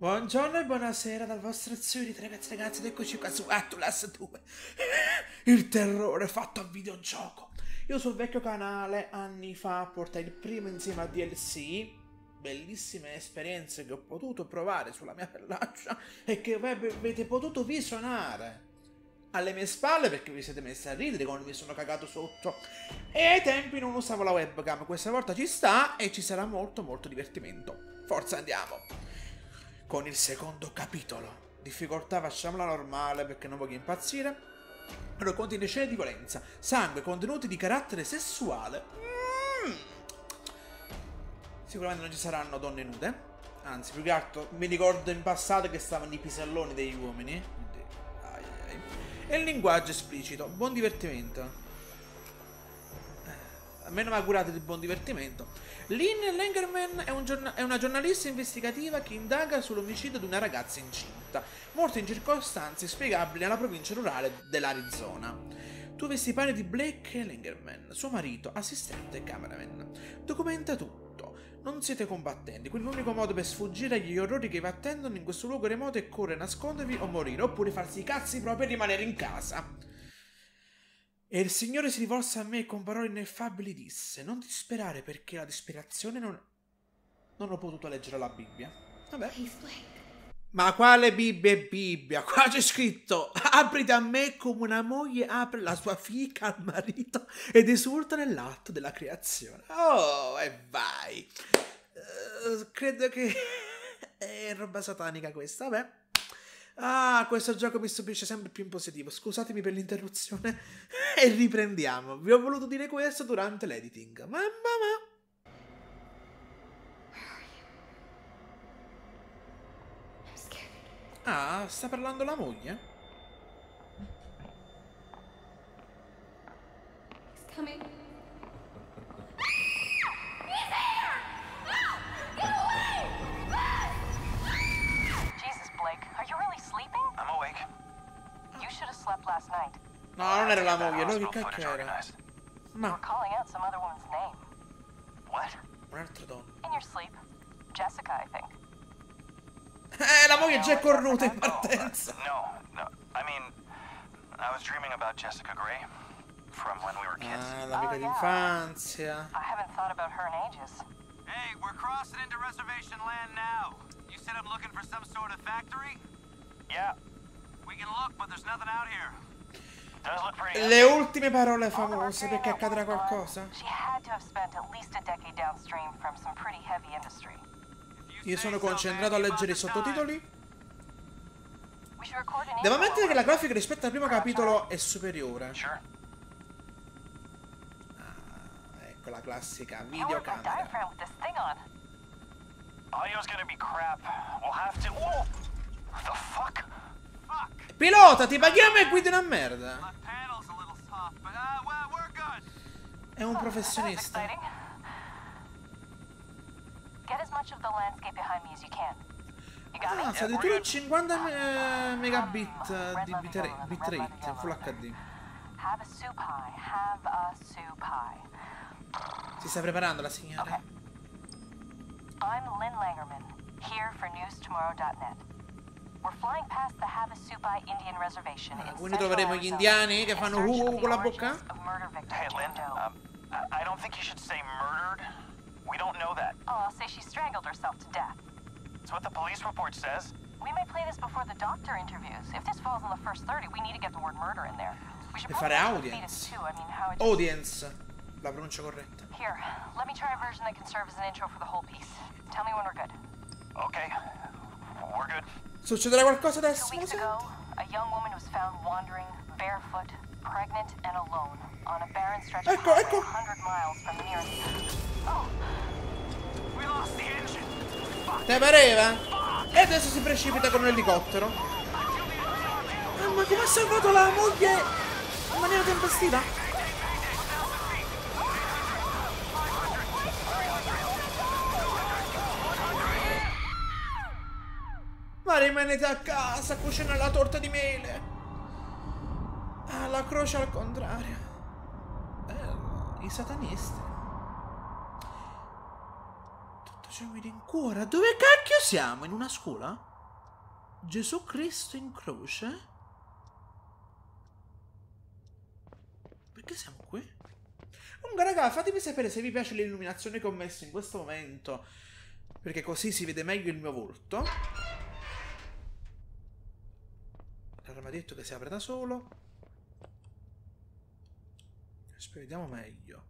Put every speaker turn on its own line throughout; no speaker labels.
Buongiorno e buonasera dal vostro Zurich, ragazzi ed eccoci qua su Atlas 2. Il terrore fatto a videogioco. Io sul vecchio canale anni fa portai il primo insieme a DLC, bellissime esperienze che ho potuto provare sulla mia pellaccia e che avete potuto visionare alle mie spalle perché vi siete messi a ridere quando mi sono cagato sotto. E ai tempi non usavo la webcam, questa volta ci sta e ci sarà molto divertimento. Forza, andiamo! Con il secondo capitolo. Difficoltà facciamola normale perché non voglio impazzire. Però contiene scene di violenza, sangue, contenuti di carattere sessuale. Sicuramente non ci saranno donne nude. Anzi, più che altro mi ricordo in passato che stavano i piselloni degli uomini. E il linguaggio esplicito. Buon divertimento. A me non mi ha curato di buon divertimento. Lynn Langerman è una giornalista investigativa che indaga sull'omicidio di una ragazza incinta, morta in circostanze spiegabili nella provincia rurale dell'Arizona. Tu vesti i panni di Blake Langerman, suo marito, assistente e cameraman. Documenta tutto. Non siete combattenti, quindi l'unico modo per sfuggire agli orrori che vi attendono in questo luogo remoto è correre, nascondervi o morire, oppure farsi i cazzi propri e rimanere in casa. E il Signore si rivolse a me e con parole ineffabili disse: non disperare, perché la disperazione non ho potuto leggere la Bibbia. Vabbè. Ma quale Bibbia e Bibbia? Qua c'è scritto: apriti a me come una moglie apre la sua fica al marito ed esulta nell'atto della creazione. Oh, e vai. Credo che è roba satanica questa, vabbè. Ah, questo gioco mi stupisce sempre più in positivo. Scusatemi per l'interruzione. E riprendiamo. Vi ho voluto dire questo durante l'editing. Mamma mia. Ah, sta parlando la moglie?
He's coming.
No, non era la moglie, no, che cacchio era? Ma un'altra donna. La moglie è già cornuta in partenza. Ah, l'amica d'infanzia.
Hey, we're crossing into reservation land now. You said I'm looking for some sort of factory? Yeah. We can look, but there's nothing out here.
Le ultime parole famose, perché accadrà qualcosa? Io sono concentrato a leggere i sottotitoli. Devo ammettere che la grafica rispetto al primo capitolo è superiore. Ah, ecco la classica videocamera. Pilota, ti paghiamo e guidi una merda. È un professionista. Ah, addirittura 50 megabit di bitrate, Full HD. Si sta preparando la signora.
I'm Lynn Langerman, here for newstomorrow.net. We're flying past the Havasupai Indian Reservation in
quindi troveremo gli indiani che fanno con la bocca?
Hey, Lynn, I don't think you should say murdered. We don't know that.
Oh, I'll say she strangled herself to death.
That's what the police report says.
We may play this before the doctor interviews. If this falls in the first 30, we need to get the word murder in there. We should
fare
probably
audience.
too. I mean, how it
Audience. La pronuncia corretta.
Here, let me try a version that can serve as an intro for the whole piece. Tell me when we're good.
Okay, we're good.
Succederà qualcosa adesso?
2 weeks ago, a young woman was found wandering, barefoot, pregnant, and alone on a barren stretch of highway 100 miles from the nearest. Oh!
We lost the engine! Fuck!
Te pareva? E adesso si precipita con un elicottero. Ma come ha salvato la moglie in maniera tempestiva? Ma rimanete a casa a cucinare la torta di mele. Ah, la croce al contrario. I satanisti. Tutto c'è mi rincuora. Dove cacchio siamo? In una scuola? Gesù Cristo in croce? Perché siamo qui? Comunque raga, fatemi sapere se vi piace l'illuminazione che ho messo in questo momento, perché così si vede meglio il mio volto. Allora mi ha detto che si apre da solo. Aspetta, vediamo meglio.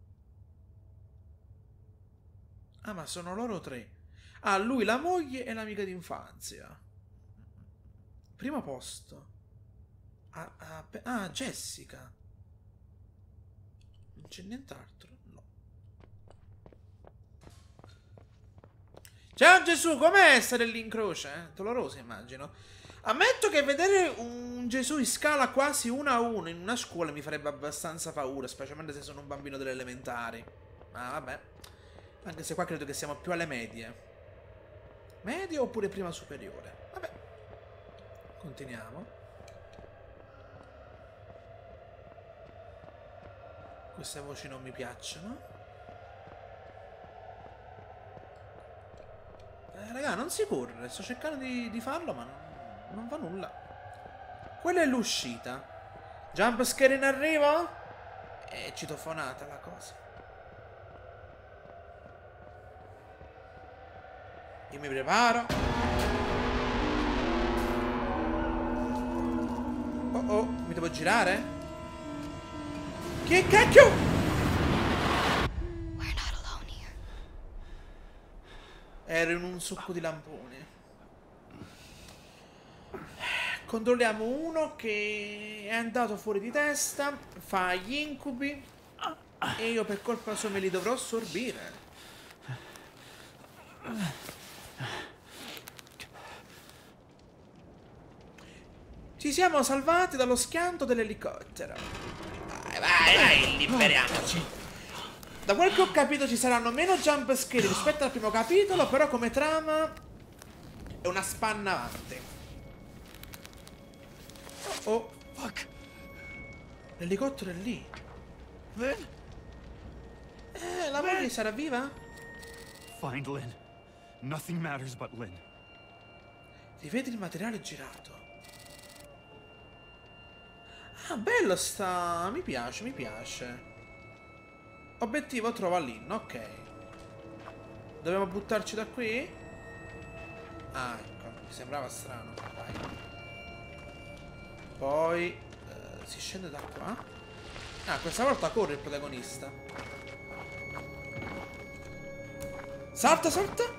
Ah, ma sono loro tre. Ah, lui, la moglie e l'amica d'infanzia. Primo posto. Jessica. Non c'è nient'altro? No. Ciao Gesù, com'è essere lì in croce? Doloroso, immagino. Ammetto che vedere un Gesù in scala quasi 1-1 in una scuola mi farebbe abbastanza paura, specialmente se sono un bambino delle elementari. Ma vabbè. Anche se qua credo che siamo più alle medie. Medie oppure prima superiore? Vabbè. Continuiamo. Queste voci non mi piacciono. Raga, non si corre. Sto cercando di farlo, ma non fa nulla. Quella è l'uscita. Jump scare in arrivo? È citofonata la cosa. Io mi preparo. Oh oh, mi devo girare? Che cacchio?
We're not alone here.
Ero in un succo di lamponi. Controlliamo uno che è andato fuori di testa, fa gli incubi e io per colpa sua me li dovrò assorbire. Ci siamo salvati dallo schianto dell'elicottero. Vai, liberiamoci. Da quel che ho capito ci saranno meno jump scare rispetto al primo capitolo, però come trama è una spanna avanti. Oh, fuck. L'elicottero è lì.
Lynn?
La moglie sarà viva?
Find Lynn. Nothing matters but Lynn.
Rivedi il materiale girato. Ah, bello sta. Mi piace, mi piace. Obiettivo trova Lynn, ok. Dobbiamo buttarci da qui? Ah, ecco, mi sembrava strano. Vai. Poi si scende da qua. Ah, questa volta corre il protagonista. Salta, salta.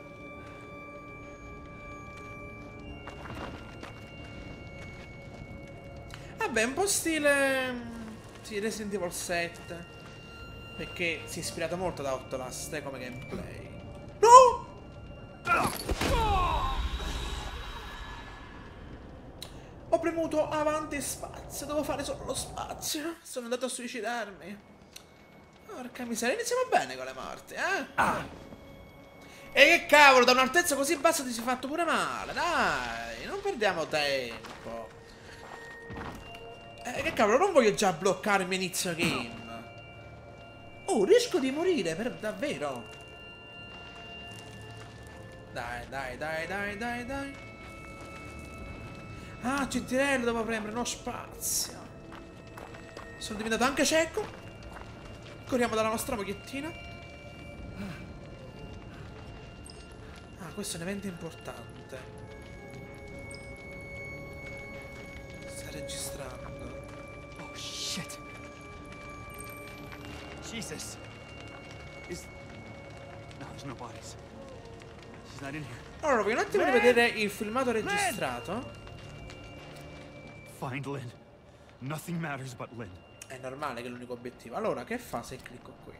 Vabbè, un po' stile... Sì, Resident Evil 7. Perché si è ispirato molto da Outlast come gameplay. No! Ho premuto avanti spazio. Devo fare solo lo spazio. Sono andato a suicidarmi. Porca miseria, iniziamo bene con le morti, eh? E che cavolo, da un'altezza così bassa ti sei fatto pure male. Dai, non perdiamo tempo. Che cavolo, non voglio già bloccare il mio inizio game. Oh, rischio di morire, per davvero. Dai, dai, dai, dai, dai, dai. Ah, centinello devo premere, no spazio. Sono diventato anche cieco. Corriamo dalla nostra mogliettina. Ah, questo è un evento importante. Sta registrando.
Oh, shit. Jesus. No, there's no bodies. She's not in here.
Allora, voglio un attimo rivedere il filmato registrato.
Find Lynn. Nothing matters but Lynn.
È normale che è l'unico obiettivo. Allora, che fa se clicco qui?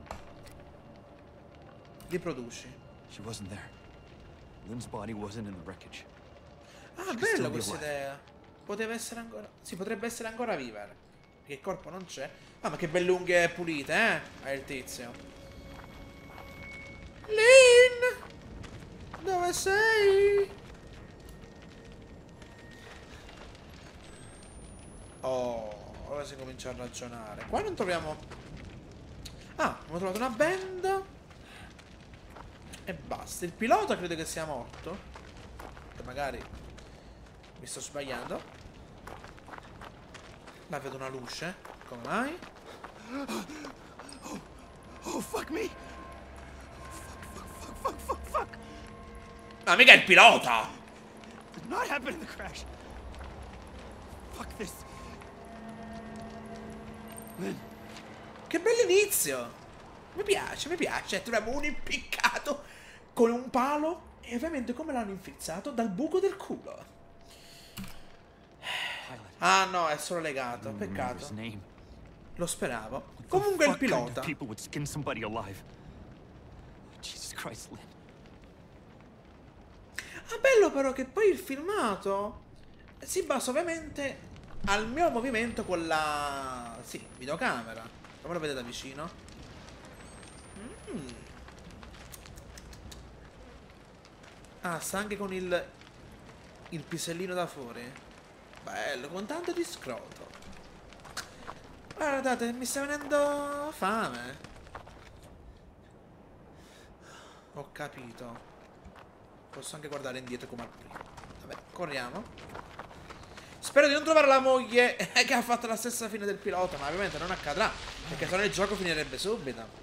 Riproduci.
She wasn't there. Lynn's body wasn't in the wreckage.
Ah, bella questa idea. Poteva essere ancora... Sì, potrebbe essere ancora viva. Perché il corpo non c'è. Ah, ma che belle unghie pulite, eh? Ha il tizio. Lynn! Dove sei? Oh, ora si comincia a ragionare. Qua non troviamo... Ah, abbiamo trovato una benda. E basta. Il pilota credo che sia morto. Che magari Mi sto sbagliando. Là vedo una luce. Come mai?
Oh, fuck me! Fuck!
Ma mica il pilota!
Did not happen in the crash. Fuck this. Lynn.
Che bell'inizio! Mi piace. Troviamo un impiccato con un palo e ovviamente come l'hanno infilzato? Dal buco del culo. Ah no, è solo legato, peccato. Lo speravo. Comunque il pilota.
People would skin somebody alive. Jesus Christ, Lynn.
Ah, bello però che poi il filmato si basa ovviamente al mio movimento con la... sì, videocamera. Come lo vedete da vicino? Ah, sta anche con il pisellino da fuori. Bello, con tanto di scroto. Guardate, mi sta venendo fame. Ho capito. Posso anche guardare indietro come al primo. Vabbè, corriamo. Spero di non trovare la moglie che ha fatto la stessa fine del pilota, ma ovviamente non accadrà, perché sennò il gioco finirebbe subito.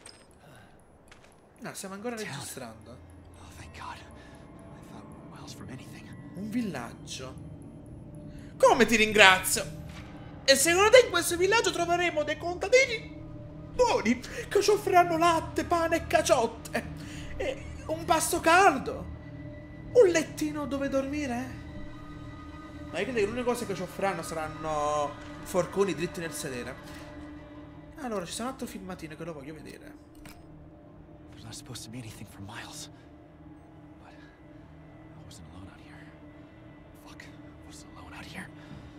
No, stiamo ancora registrando.
Oh, thank God. I thought we were miles from anything.
Un villaggio. Come ti ringrazio? E secondo te in questo villaggio troveremo dei contadini buoni che ci offriranno latte, pane e caciotte e un pasto caldo, un lettino dove dormire? Ma io credo che l'unica cosa che ci offriranno saranno forconi dritti nel sedere. Allora, ci sarà un altro filmatino che lo voglio vedere.
We're not supposed to be anything for miles. But I wasn't alone out here. Fuck, I wasn't alone out here.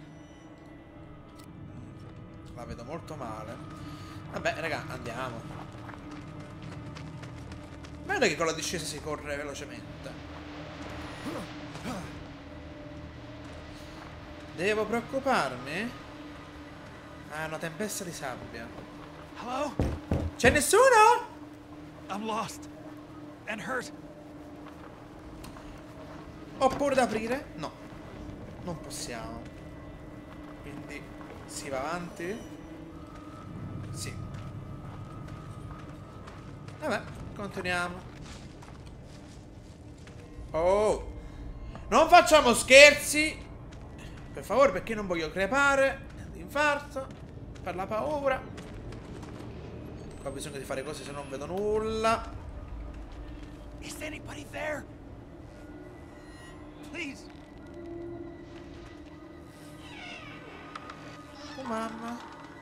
La vedo molto male. Vabbè, raga, andiamo. Guarda che con la discesa si corre velocemente. Devo preoccuparmi? Ah, una tempesta di sabbia.
Hello?
C'è nessuno?
I'm lost. And hurt.
Oppure da aprire? No. Non possiamo. Quindi si va avanti? Sì. Vabbè, continuiamo. Oh! Non facciamo scherzi! Per favore, perché non voglio crepare d'infarto. Per la paura. Qua ho bisogno di fare cose se non vedo nulla.
Is anybody there? Please.
Oh mamma.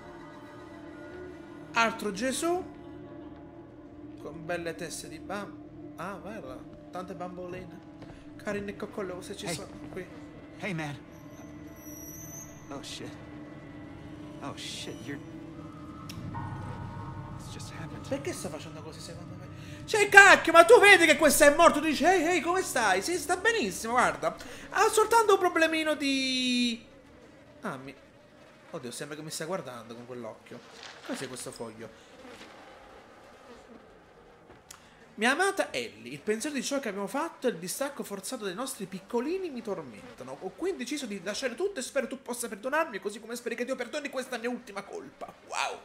Altro Gesù. Con belle teste di Ah, guarda. Tante bamboline. Carine e coccolose ci sono qui.
Hey, man. Oh, shit. Oh, shit, you're... It's just happened.
Perché sta facendo così secondo me? Cioè, cacchio, ma tu vedi che questo è morto? Tu dici, ehi, ehi, come stai? Sì, sta benissimo, guarda. Ha soltanto un problemino di... Ah, Oddio, sembra che mi stia guardando con quell'occhio. Cos'è questo foglio? Mia amata Ellie, il pensiero di ciò che abbiamo fatto e il distacco forzato dei nostri piccolini mi tormentano. Ho quindi deciso di lasciare tutto e spero tu possa perdonarmi, così come spero che Dio perdoni questa mia ultima colpa. Wow!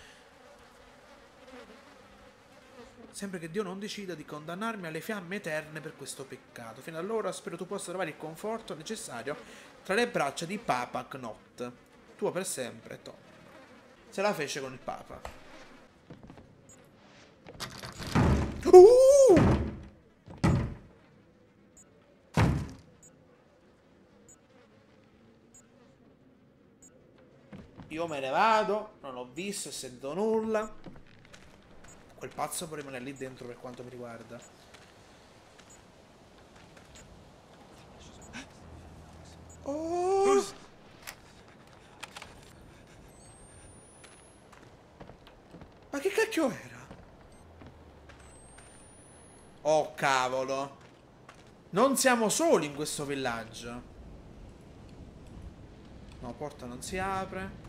Sempre che Dio non decida di condannarmi alle fiamme eterne per questo peccato. Fino allora spero tu possa trovare il conforto necessario tra le braccia di Papa Knot. Tuo per sempre, Tom. Se la fece con il Papa. Io me ne vado, non ho visto e sento nulla. Quel pazzo può rimanere lì dentro per quanto mi riguarda. Oh! Ma che cacchio era? Oh cavolo. Non siamo soli in questo villaggio. No, porta non si apre.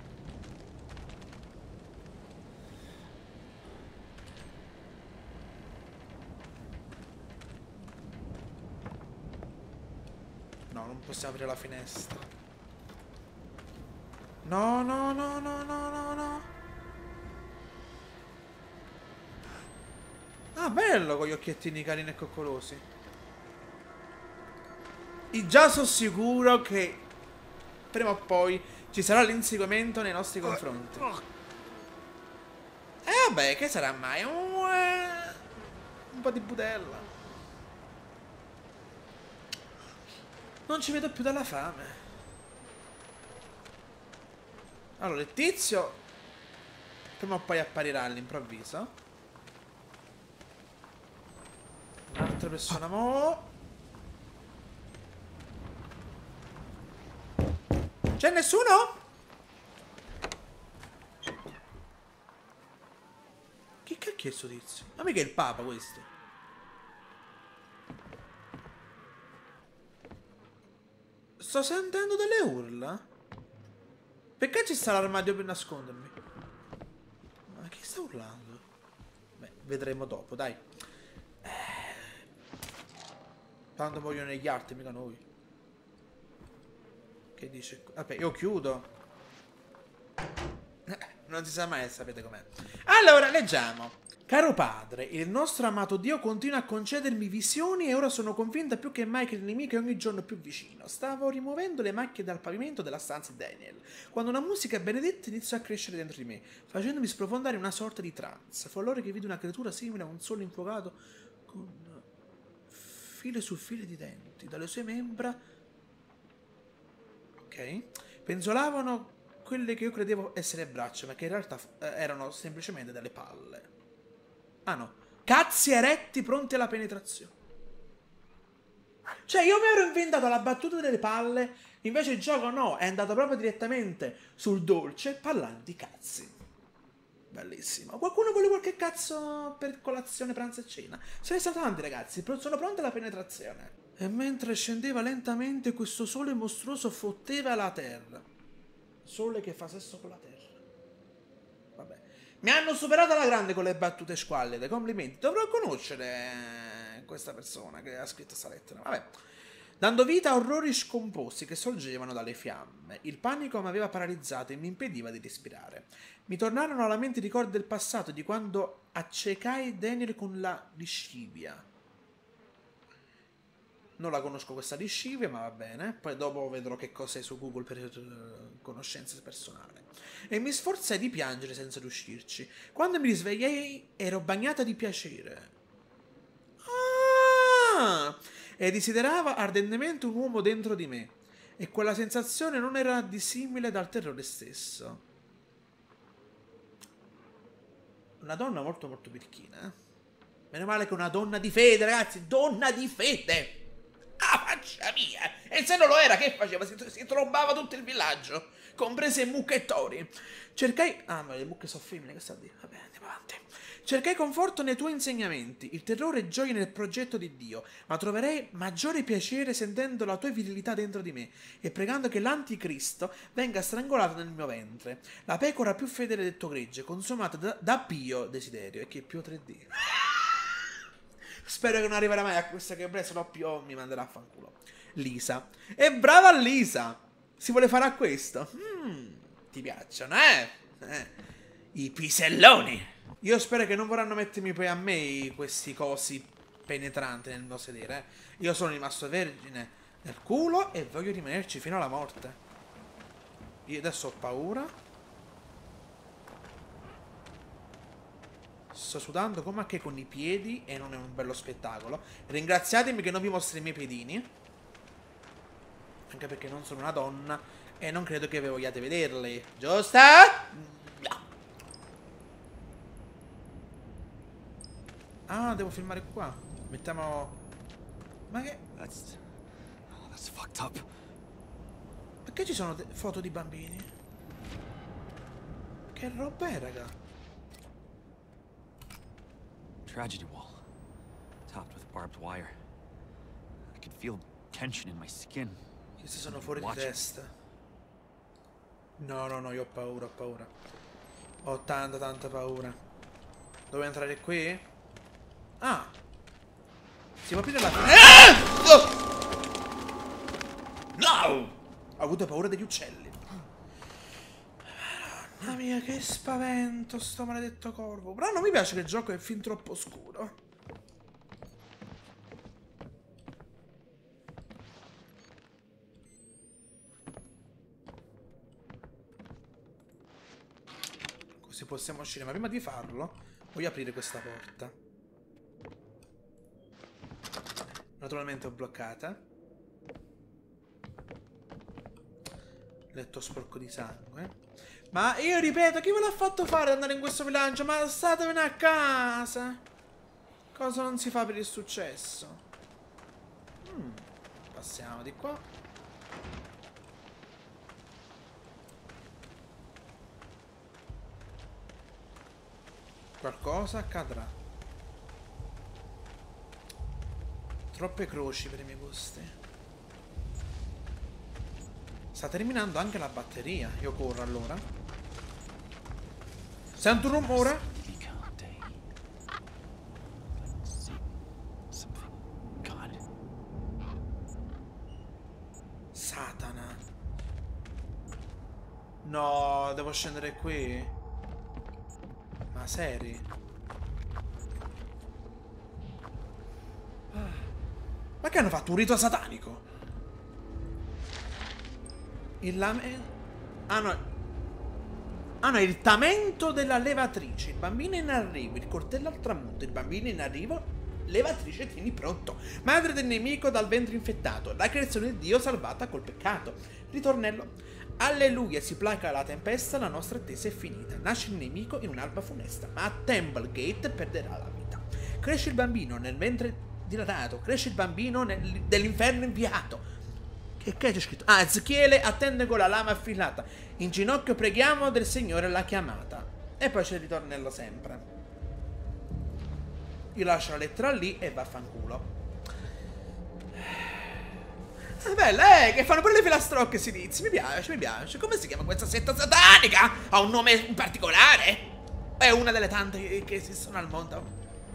No, non possiamo aprire la finestra. No, no, no, no, no, no, no. Ah, bello con gli occhiettini carini e coccolosi. E già sono sicuro che prima o poi ci sarà l'inseguimento nei nostri confronti. Vabbè, che sarà mai? Un po' di budella. Non ci vedo più dalla fame. Allora, il tizio prima o poi apparirà all'improvviso. Un'altra persona mo. C'è nessuno? Che cacchio è sto tizio? Ma mica è il Papa questo. Sto sentendo delle urla. Perché ci sta l'armadio per nascondermi? Ma chi sta urlando? Beh, vedremo dopo, dai. Tanto vogliono gli altri, mica noi. Che dice? Vabbè, io chiudo. Non si sa mai, sapete com'è. Allora, leggiamo. Caro padre, il nostro amato Dio continua a concedermi visioni e ora sono convinta più che mai che il nemico è ogni giorno più vicino. Stavo rimuovendo le macchie dal pavimento della stanza di Daniel, quando una musica benedetta iniziò a crescere dentro di me, facendomi sprofondare in una sorta di trance. Fu allora che vidi una creatura simile a un sole infuocato con file su file di denti. Dalle sue membra, ok, penzolavano quelle che io credevo essere braccia, ma che in realtà erano semplicemente delle palle. Ah no, cazzi eretti pronti alla penetrazione. Cioè io mi ero inventato la battuta delle palle, invece il gioco no, è andato proprio direttamente sul dolce parlando di cazzi. Bellissimo. Qualcuno vuole qualche cazzo per colazione, pranzo e cena? Se ne sta tanti ragazzi, sono pronti alla penetrazione. E mentre scendeva lentamente questo sole mostruoso fotteva la terra. Sole che fa sesso con la terra. Vabbè. Mi hanno superato alla grande con le battute squallide, complimenti. Dovrò conoscere questa persona che ha scritto questa lettera. Vabbè. Dando vita a orrori scomposti che sorgevano dalle fiamme. Il panico mi aveva paralizzato e mi impediva di respirare. Mi tornarono alla mente i ricordi del passato, di quando accecai Daniel con la liscivia. Non la conosco questa liscivia, ma va bene. Poi dopo vedrò che cos'è su Google per conoscenze personali. E mi sforzai di piangere senza riuscirci. Quando mi risvegliai ero bagnata di piacere. Ah! E desiderava ardentemente un uomo dentro di me. E quella sensazione non era dissimile dal terrore stesso. Una donna molto molto birichina, eh? Meno male che una donna di fede, ragazzi. Donna di fede! Ah, faccia mia! E se non lo era, che faceva? Si trombava tutto il villaggio, comprese i mucchetori. Cercai... Ah, ma le mucche sono femmine, che sta a dire? Vabbè, andiamo avanti. Cercai conforto nei tuoi insegnamenti, il terrore e gioia nel progetto di Dio, ma troverei maggiore piacere sentendo la tua virilità dentro di me e pregando che l'anticristo venga strangolato nel mio ventre. La pecora più fedele del tuo gregge, consumata da Pio desiderio, e che Pio 3D. Spero che non arriverà mai a questa che se no Pio mi manderà a fanculo. Lisa. E brava Lisa! Si vuole fare a questo? Ti piacciono, I piselloni! Io spero che non vorranno mettermi poi a me questi cosi penetranti nel mio sedere. Io sono rimasto vergine nel culo e voglio rimanerci fino alla morte. Io adesso ho paura. Sto sudando come anche con i piedi e non è un bello spettacolo. Ringraziatemi che non vi mostro i miei piedini. Anche perché non sono una donna e non credo che vi vogliate vederli. Giusta? No. Ah, devo filmare qua. Mettiamo... Ma che...
That's fucked up.
Perché ci sono foto di bambini? Che roba è, raga?
Tragedy wall, topped with barbed wire. I could feel tension in my skin.
Questi sono fuori di testa. No, no, no, io ho paura, ho paura. Ho tanta paura. Devo entrare qui? Ah! Si può aprire la finestra? No! Ho avuto paura degli uccelli. Mamma mia, che spavento sto maledetto corvo. Però non mi piace che il gioco è fin troppo scuro. Così possiamo uscire. Ma prima di farlo, voglio aprire questa porta. Naturalmente ho bloccata. Letto sporco di sangue. Ma io ripeto, chi ve l'ha fatto fare andare in questo villaggio? Ma statevene a casa. Cosa non si fa per il successo? Passiamo di qua. Qualcosa accadrà. Troppe croci per i miei gusti. Sta terminando anche la batteria. Io corro allora. Sento un rumore? Satana. No, devo scendere qui. Ma seri? Ma che hanno fatto? Un rito satanico? Il il tamento della levatrice. Il bambino in arrivo, il coltello al tramonto. Il bambino in arrivo, levatrice tieni pronto. Madre del nemico dal ventre infettato. La creazione di Dio salvata col peccato. Ritornello. Alleluia, si placa la tempesta, la nostra attesa è finita. Nasce il nemico in un'alba funesta, ma a Templegate perderà la vita. Cresce il bambino nel ventre dilatato. Cresce il bambino dell'inferno inviato. Che c'è scritto? Ah, Ezechiele attende con la lama affilata. In ginocchio preghiamo del Signore la chiamata. E poi c'è il ritornello sempre. Io lascio la lettera lì e vaffanculo. Bella, che fanno pure le filastrocche si dice. Mi piace, mi piace. Come si chiama questa setta satanica? Ha un nome in particolare? È una delle tante che esistono al mondo.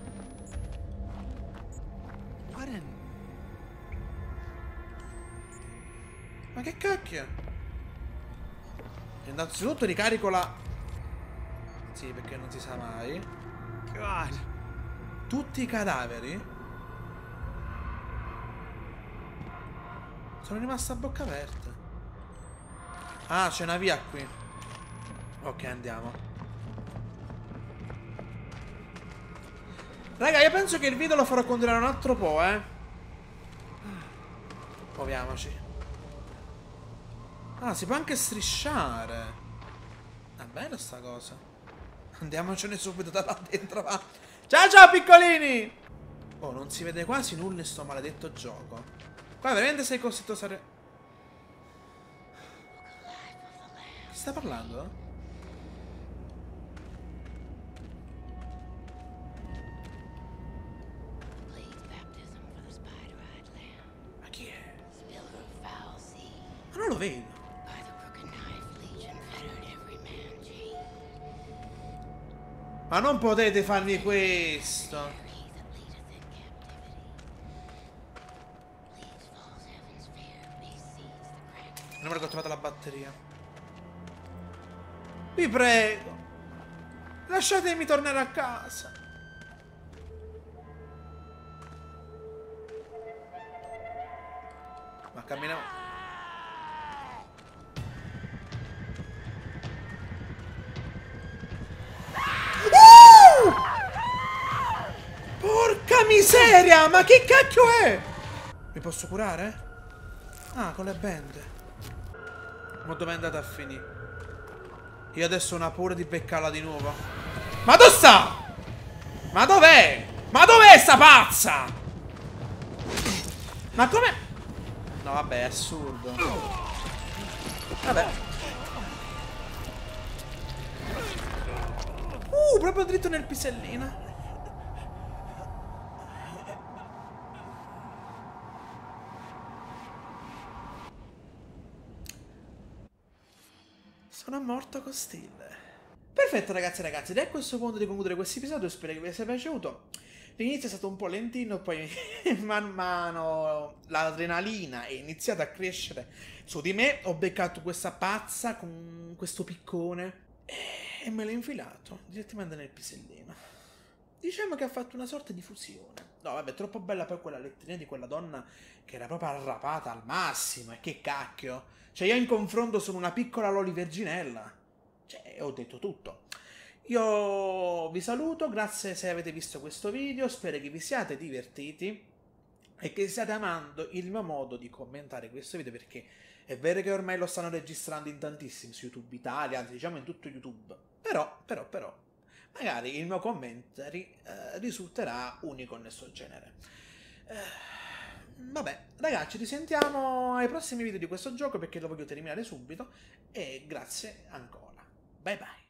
Ma che cacchio? Innanzitutto ricarico la... Sì, perché non si sa mai. God. Tutti i cadaveri? Sono rimasto a bocca aperta. Ah, c'è una via qui. Ok, andiamo. Raga, io penso che il video lo farò continuare un altro po', Proviamoci. Ah, si può anche strisciare. È bella sta cosa. Andiamocene subito da là dentro, va. Ciao ciao piccolini. Oh, non si vede quasi nulla in sto maledetto gioco. Qua veramente sei costretto a stare... Chi sta parlando? Ma chi è? Ma non lo vedo. Ma non potete farmi questo. Non mi ho trovato la batteria. Vi prego, lasciatemi tornare a casa. Ma camminiamo. Porca miseria, ma che cacchio è? Mi posso curare? Ah, con le bende. Ma dove è andata a finire? Io adesso ho una paura di beccarla di nuovo. Ma dove sta? Ma dov'è? Ma dov'è sta pazza? Ma come? No, vabbè, è assurdo. Vabbè. Proprio dritto nel pisellino. Sono morto con stile. Perfetto ragazzi e ragazzi, ed è a questo punto di concludere questo episodio. Spero che vi sia piaciuto. L'inizio è stato un po' lentino, poi man mano l'adrenalina è iniziata a crescere su di me, ho beccato questa pazza con questo piccone e me l'ho infilato direttamente nel pisellino. Diciamo che ha fatto una sorta di fusione. No, vabbè, troppo bella poi quella letterina di quella donna che era proprio arrapata al massimo, e che cacchio. Cioè, io in confronto sono una piccola Loli Verginella. Cioè, ho detto tutto. Io vi saluto, grazie se avete visto questo video, spero che vi siate divertiti e che stiate amando il mio modo di commentare questo video, perché è vero che ormai lo stanno registrando in tantissimi su YouTube Italia, anzi diciamo in tutto YouTube, però, magari il mio commentary risulterà unico nel suo genere. Vabbè, ragazzi, ci sentiamo ai prossimi video di questo gioco perché lo voglio terminare subito e grazie ancora. Bye bye.